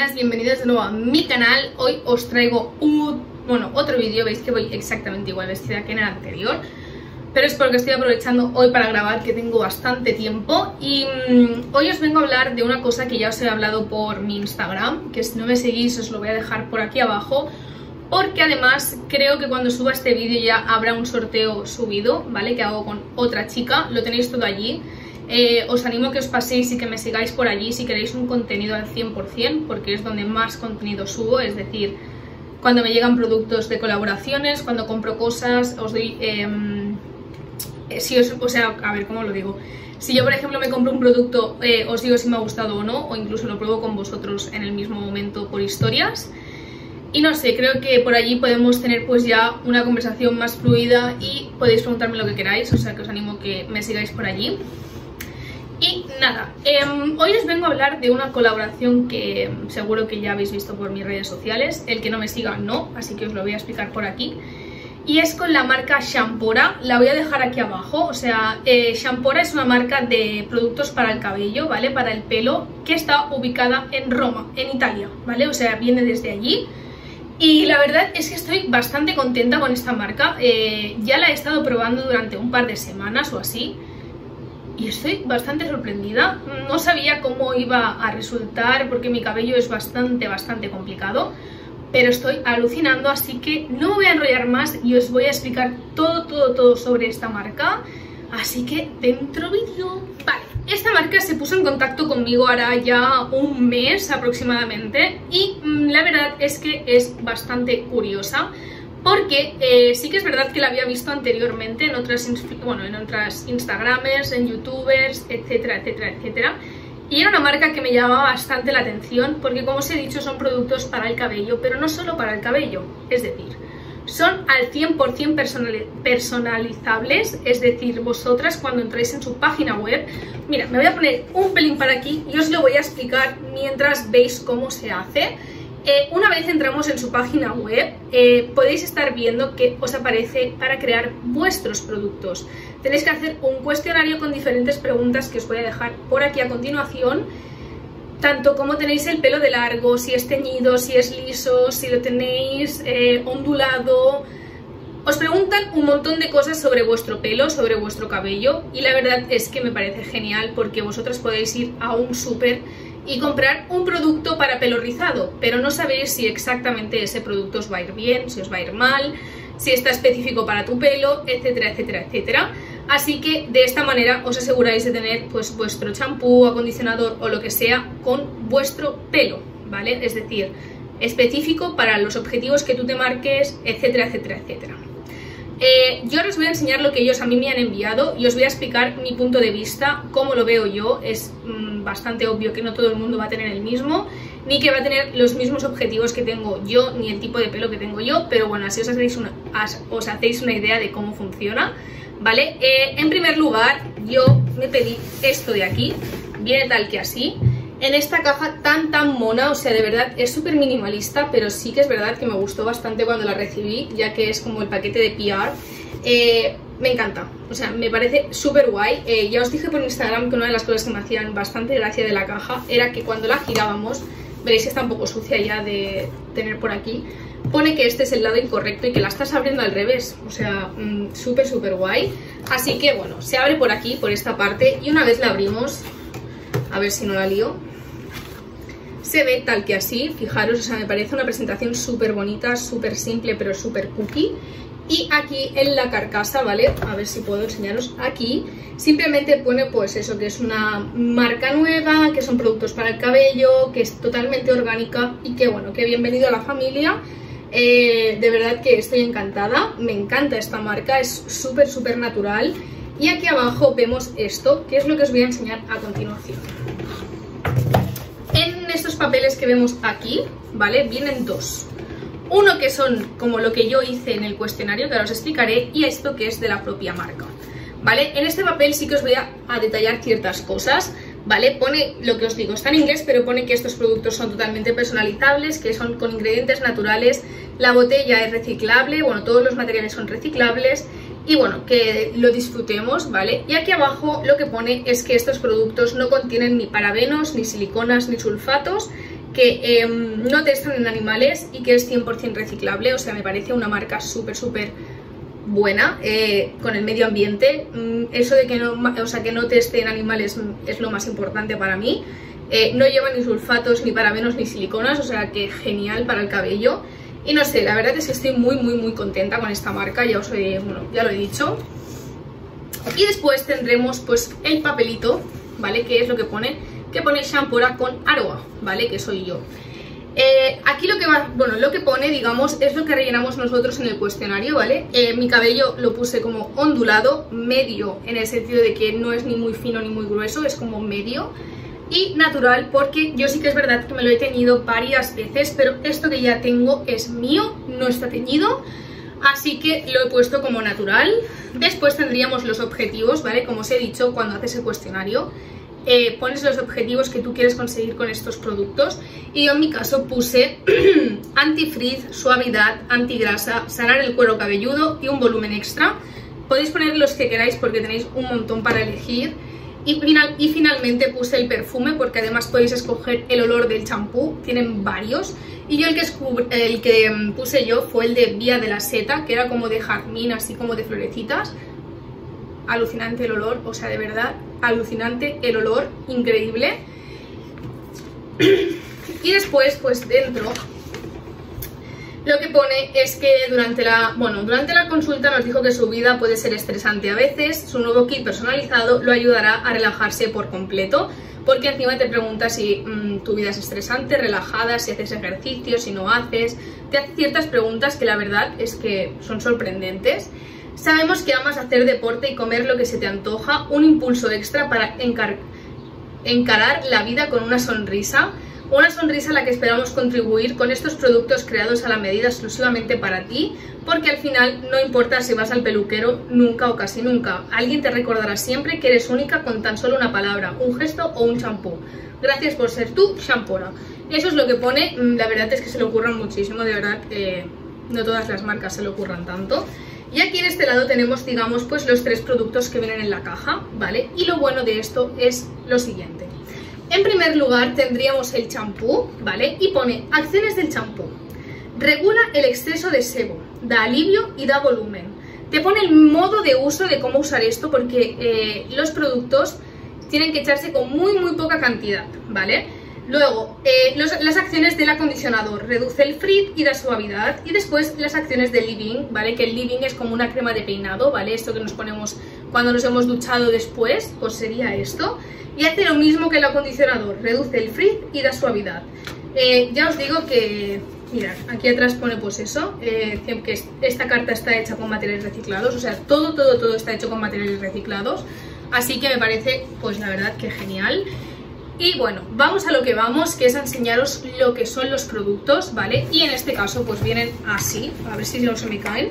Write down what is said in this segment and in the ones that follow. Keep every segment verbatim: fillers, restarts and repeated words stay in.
buenas, bienvenidos de nuevo a mi canal. Hoy os traigo un, bueno, otro vídeo. Veis que voy exactamente igual vestida que en el anterior, pero es porque estoy aprovechando hoy para grabar, que tengo bastante tiempo. Y mmm, hoy os vengo a hablar de una cosa que ya os he hablado por mi Instagram, que si no me seguís os lo voy a dejar por aquí abajo, porque además creo que cuando suba este vídeo ya habrá un sorteo subido, ¿vale? Que hago con otra chica, lo tenéis todo allí. Eh, os animo a que os paséis y que me sigáis por allí si queréis un contenido al cien por cien, porque es donde más contenido subo, es decir, cuando me llegan productos de colaboraciones, cuando compro cosas, os doy... Eh, si os, o sea, a ver, ¿cómo lo digo? Si yo, por ejemplo, me compro un producto, eh, os digo si me ha gustado o no, o incluso lo pruebo con vosotros en el mismo momento por historias. Y no sé, creo que por allí podemos tener pues ya una conversación más fluida y podéis preguntarme lo que queráis, o sea que os animo a que me sigáis por allí. Y nada, eh, hoy os vengo a hablar de una colaboración que seguro que ya habéis visto por mis redes sociales. El que no me siga no, así que os lo voy a explicar por aquí. Y es con la marca Shampora, la voy a dejar aquí abajo. O sea, eh, Shampora es una marca de productos para el cabello, ¿vale? Para el pelo, que está ubicada en Roma, en Italia, ¿vale? O sea, viene desde allí. Y la verdad es que estoy bastante contenta con esta marca. Eh, ya la he estado probando durante un par de semanas o así. Y estoy bastante sorprendida. No sabía cómo iba a resultar porque mi cabello es bastante, bastante complicado. Pero estoy alucinando, así que no me voy a enrollar más y os voy a explicar todo, todo, todo sobre esta marca. Así que dentro vídeo. Vale, esta marca se puso en contacto conmigo hará ya un mes aproximadamente. Y mmm, la verdad es que es bastante curiosa. Porque eh, sí que es verdad que la había visto anteriormente en otras, bueno, en otras Instagramers, en Youtubers, etcétera, etcétera, etcétera. Y era una marca que me llamaba bastante la atención porque, como os he dicho, son productos para el cabello, pero no solo para el cabello. Es decir, son al cien por cien personalizables, es decir, vosotras cuando entráis en su página web... Mira, me voy a poner un pelín para aquí y os lo voy a explicar mientras veis cómo se hace. Eh, una vez entramos en su página web, eh, podéis estar viendo que os aparece para crear vuestros productos. Tenéis que hacer un cuestionario con diferentes preguntas que os voy a dejar por aquí a continuación. Tanto como tenéis el pelo de largo, si es teñido, si es liso, si lo tenéis eh, ondulado. Os preguntan un montón de cosas sobre vuestro pelo, sobre vuestro cabello. Y la verdad es que me parece genial porque vosotras podéis ir a un súper y comprar un producto para pelo rizado, pero no sabéis si exactamente ese producto os va a ir bien, si os va a ir mal, si está específico para tu pelo, etcétera, etcétera, etcétera. Así que de esta manera os aseguráis de tener pues vuestro champú, acondicionador o lo que sea con vuestro pelo, ¿vale? Es decir, específico para los objetivos que tú te marques, etcétera, etcétera, etcétera. Eh, yo os voy a enseñar lo que ellos a mí me han enviado y os voy a explicar mi punto de vista, cómo lo veo yo. Es mmm, bastante obvio que no todo el mundo va a tener el mismo, ni que va a tener los mismos objetivos que tengo yo, ni el tipo de pelo que tengo yo, pero bueno, así os hacéis una, os hacéis una idea de cómo funciona, ¿vale? Eh, en primer lugar, yo me pedí esto de aquí, viene tal que así, en esta caja tan tan mona, o sea, de verdad es súper minimalista, pero sí que es verdad que me gustó bastante cuando la recibí, ya que es como el paquete de P R. Eh, me encanta, o sea, me parece súper guay. Eh, ya os dije por Instagram que una de las cosas que me hacían bastante gracia de la caja era que cuando la girábamos, veréis que está un poco sucia ya de tener por aquí, pone que este es el lado incorrecto y que la estás abriendo al revés, o sea, mmm, súper súper guay. Así que bueno, se abre por aquí, por esta parte, y una vez la abrimos, a ver si no la lío, se ve tal que así, fijaros, o sea, me parece una presentación súper bonita, súper simple, pero súper cookie. Y aquí en la carcasa, ¿vale? A ver si puedo enseñaros aquí. Simplemente pone pues eso, que es una marca nueva, que son productos para el cabello, que es totalmente orgánica y que bueno, que bienvenido a la familia. Eh, de verdad que estoy encantada, me encanta esta marca, es súper súper natural. Y aquí abajo vemos esto, que es lo que os voy a enseñar a continuación. En estos papeles que vemos aquí, ¿vale? Vienen dos. Uno que son como lo que yo hice en el cuestionario, que ahora os explicaré, y esto que es de la propia marca, ¿vale? En este papel sí que os voy a, a detallar ciertas cosas, ¿vale? Pone lo que os digo, está en inglés, pero pone que estos productos son totalmente personalizables, que son con ingredientes naturales, la botella es reciclable, bueno, todos los materiales son reciclables, y bueno, que lo disfrutemos, ¿vale? Y aquí abajo lo que pone es que estos productos no contienen ni parabenos, ni siliconas, ni sulfatos, que eh, no testan en animales y que es cien por cien reciclable. O sea, me parece una marca súper, súper buena eh, con el medio ambiente. Eso de que no, o sea, que no teste en animales es lo más importante para mí. Eh, no lleva ni sulfatos, ni parabenos, ni siliconas, o sea que genial para el cabello. Y no sé, la verdad es que estoy muy, muy, muy contenta con esta marca, ya os he, bueno, ya lo he dicho. Y después tendremos pues el papelito, ¿vale? Que es lo que pone, que pone Shampora con Aroa, ¿vale? Que soy yo. Eh, aquí lo que va, bueno, lo que pone, digamos, es lo que rellenamos nosotros en el cuestionario, ¿vale? Eh, mi cabello lo puse como ondulado, medio, en el sentido de que no es ni muy fino ni muy grueso, es como medio. Y natural, porque yo sí que es verdad que me lo he teñido varias veces, pero esto que ya tengo es mío, no está teñido, así que lo he puesto como natural. Después tendríamos los objetivos, ¿vale? Como os he dicho, cuando haces el cuestionario, eh, pones los objetivos que tú quieres conseguir con estos productos. Y yo en mi caso puse anti-frizz, suavidad, antigrasa, sanar el cuero cabelludo y un volumen extra. Podéis poner los que queráis porque tenéis un montón para elegir. Y, final, y finalmente puse el perfume, porque además podéis escoger el olor del champú, tienen varios. Y yo el que, el que puse yo fue el de Vía de la Seta, que era como de jazmín, así como de florecitas. Alucinante el olor, o sea, de verdad, alucinante el olor, increíble. Y después, pues dentro, lo que pone es que durante la, bueno, durante la consulta nos dijo que su vida puede ser estresante a veces. Su nuevo kit personalizado lo ayudará a relajarse por completo, porque encima te pregunta si mmm, tu vida es estresante, relajada, si haces ejercicio, si no haces. Te hace ciertas preguntas que la verdad es que son sorprendentes. Sabemos que amas hacer deporte y comer lo que se te antoja, un impulso extra para encar encarar la vida con una sonrisa. Una sonrisa a la que esperamos contribuir con estos productos creados a la medida exclusivamente para ti, porque al final no importa si vas al peluquero nunca o casi nunca, alguien te recordará siempre que eres única con tan solo una palabra, un gesto o un champú. Gracias por ser tú, Shampora. Eso es lo que pone, la verdad es que se le ocurran muchísimo, de verdad que no todas las marcas se le ocurran tanto. Y aquí en este lado tenemos, digamos, pues los tres productos que vienen en la caja, ¿vale? Y lo bueno de esto es lo siguiente. En primer lugar tendríamos el champú, ¿vale? Y pone acciones del champú. Regula el exceso de sebo, da alivio y da volumen. Te pone el modo de uso de cómo usar esto, porque eh, los productos tienen que echarse con muy muy poca cantidad, ¿vale? Luego, eh, los, las acciones del acondicionador, reduce el frizz y da suavidad. Y después las acciones del leave-in, ¿vale? Que el leave-in es como una crema de peinado, ¿vale? Esto que nos ponemos cuando nos hemos duchado después, pues sería esto. Y hace lo mismo que el acondicionador, reduce el frizz y da suavidad. Eh, ya os digo que, mirad, aquí atrás pone pues eso, eh, que esta carta está hecha con materiales reciclados, o sea, todo, todo, todo está hecho con materiales reciclados. Así que me parece, pues la verdad que genial. Y bueno, vamos a lo que vamos, que es a enseñaros lo que son los productos, ¿vale? Y en este caso pues vienen así, a ver si no se me caen.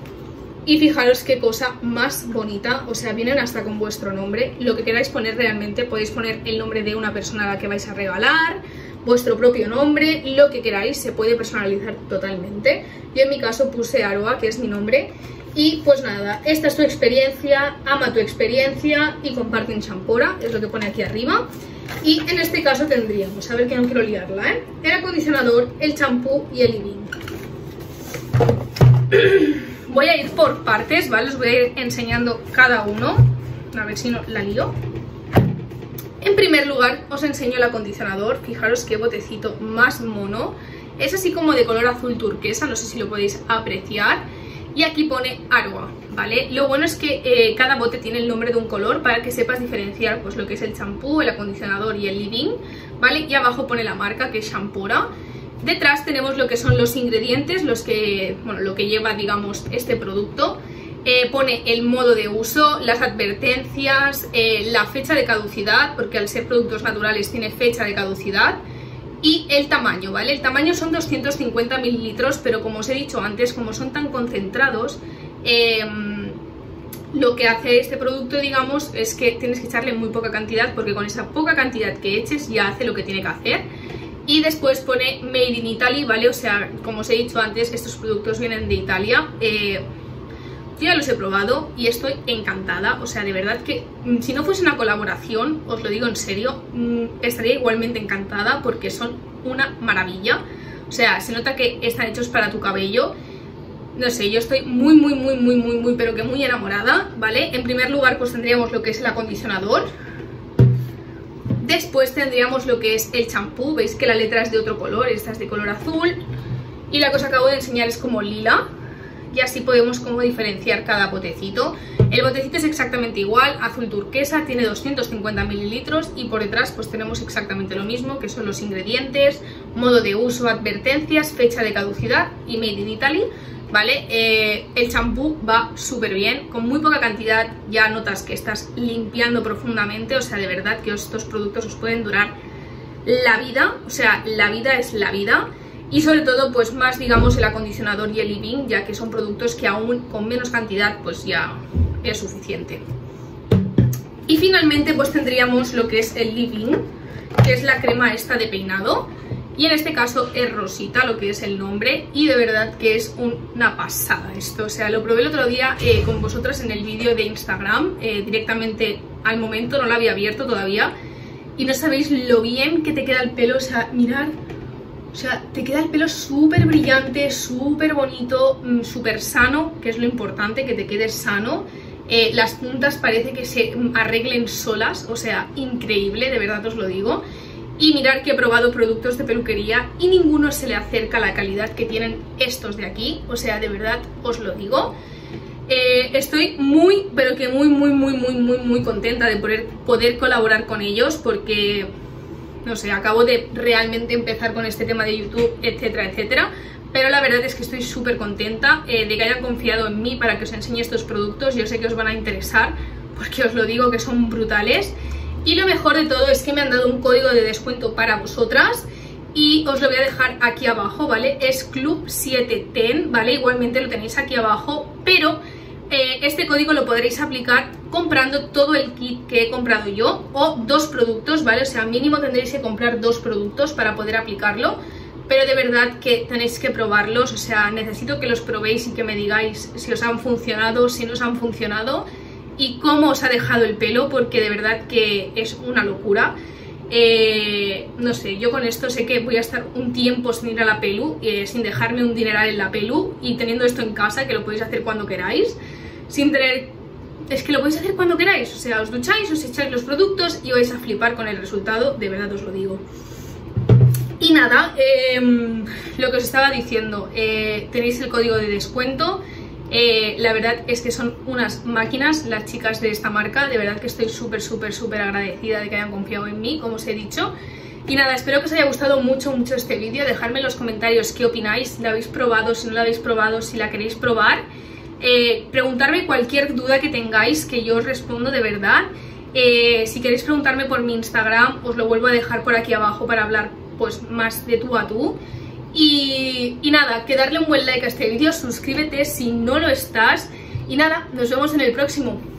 Y fijaros qué cosa más bonita, o sea, vienen hasta con vuestro nombre. Lo que queráis poner realmente, podéis poner el nombre de una persona a la que vais a regalar, vuestro propio nombre, lo que queráis, se puede personalizar totalmente. Yo en mi caso puse Aroa, que es mi nombre. Y pues nada, esta es tu experiencia, ama tu experiencia y comparte en Shampora, es lo que pone aquí arriba. Y en este caso tendríamos, a ver que no quiero liarla, ¿eh? El acondicionador, el champú y el leave-in. Voy a ir por partes, ¿vale? Os voy a ir enseñando cada uno, a ver si no la lío. En primer lugar os enseño el acondicionador, fijaros qué botecito más mono. Es así como de color azul turquesa, no sé si lo podéis apreciar. Y aquí pone Aroa, ¿vale? Lo bueno es que eh, cada bote tiene el nombre de un color para que sepas diferenciar pues lo que es el champú, el acondicionador y el leave-in, ¿vale? Y abajo pone la marca, que es Shampora. Detrás tenemos lo que son los ingredientes, los que, bueno, lo que lleva, digamos, este producto. Eh, pone el modo de uso, las advertencias, eh, la fecha de caducidad, porque al ser productos naturales tiene fecha de caducidad. Y el tamaño, ¿vale? El tamaño son doscientos cincuenta mililitros, pero como os he dicho antes, como son tan concentrados, eh, lo que hace este producto, digamos, es que tienes que echarle muy poca cantidad, porque con esa poca cantidad que eches ya hace lo que tiene que hacer. Y después pone Made in Italy, ¿vale? O sea, como os he dicho antes, estos productos vienen de Italia. Eh, yo ya los he probado y estoy encantada. O sea, de verdad que si no fuese una colaboración, os lo digo en serio, estaría igualmente encantada porque son una maravilla. O sea, se nota que están hechos para tu cabello. No sé, yo estoy muy, muy, muy, muy, muy, muy, pero que muy enamorada, ¿vale? En primer lugar, pues tendríamos lo que es el acondicionador. Después tendríamos lo que es el champú. Veis que la letra es de otro color, esta es de color azul. Y la que os acabo de enseñar es como lila. Y así podemos como diferenciar cada botecito. El botecito es exactamente igual, azul turquesa, tiene doscientos cincuenta mililitros. Y por detrás pues tenemos exactamente lo mismo, que son los ingredientes, modo de uso, advertencias, fecha de caducidad y Made in Italy. ¿Vale? Eh, el champú va súper bien, con muy poca cantidad ya notas que estás limpiando profundamente. O sea, de verdad que estos productos os pueden durar la vida. O sea, la vida es la vida. Y sobre todo, pues más, digamos, el acondicionador y el leave-in, ya que son productos que aún con menos cantidad, pues ya es suficiente. Y finalmente, pues tendríamos lo que es el leave-in, que es la crema esta de peinado. Y en este caso es rosita, lo que es el nombre. Y de verdad que es una pasada esto. O sea, lo probé el otro día eh, con vosotras en el vídeo de Instagram, eh, directamente al momento, no lo había abierto todavía. Y no sabéis lo bien que te queda el pelo, o sea, mirad. O sea, te queda el pelo súper brillante, súper bonito, súper sano, que es lo importante, que te quede sano. Eh, las puntas parece que se arreglen solas, o sea, increíble, de verdad os lo digo. Y mirad que he probado productos de peluquería y ninguno se le acerca a la calidad que tienen estos de aquí. O sea, de verdad os lo digo. Eh, estoy muy, pero que muy, muy, muy, muy, muy, muy contenta de poder, poder colaborar con ellos porque... no sé, acabo de realmente empezar con este tema de YouTube, etcétera, etcétera. Pero la verdad es que estoy súper contenta eh, de que hayan confiado en mí para que os enseñe estos productos. Yo sé que os van a interesar, porque os lo digo que son brutales. Y lo mejor de todo es que me han dado un código de descuento para vosotras. Y os lo voy a dejar aquí abajo, ¿vale? Es Club siete diez, ¿vale? Igualmente lo tenéis aquí abajo, pero... Eh, este código lo podréis aplicar comprando todo el kit que he comprado yo o dos productos, ¿vale? O sea, mínimo tendréis que comprar dos productos para poder aplicarlo, pero de verdad que tenéis que probarlos. O sea, necesito que los probéis y que me digáis si os han funcionado, si no os han funcionado y cómo os ha dejado el pelo, porque de verdad que es una locura. Eh, no sé, yo con esto sé que voy a estar un tiempo sin ir a la pelu, eh, sin dejarme un dineral en la pelu y teniendo esto en casa, que lo podéis hacer cuando queráis, sin tener... es que lo podéis hacer cuando queráis, o sea, os ducháis, os echáis los productos y vais a flipar con el resultado, de verdad os lo digo. Y nada, eh, lo que os estaba diciendo, eh, tenéis el código de descuento. Eh, la verdad es que son unas máquinas las chicas de esta marca. De verdad que estoy súper, súper, súper agradecida de que hayan confiado en mí, como os he dicho. Y nada, espero que os haya gustado mucho, mucho este vídeo. Dejadme en los comentarios qué opináis, si la habéis probado, si no la habéis probado, si la queréis probar. Eh, preguntarme cualquier duda que tengáis, que yo os respondo de verdad. Eh, si queréis preguntarme por mi Instagram, os lo vuelvo a dejar por aquí abajo para hablar pues más de tú a tú. Y, y nada, que darle un buen like a este vídeo, suscríbete si no lo estás. Y nada, nos vemos en el próximo.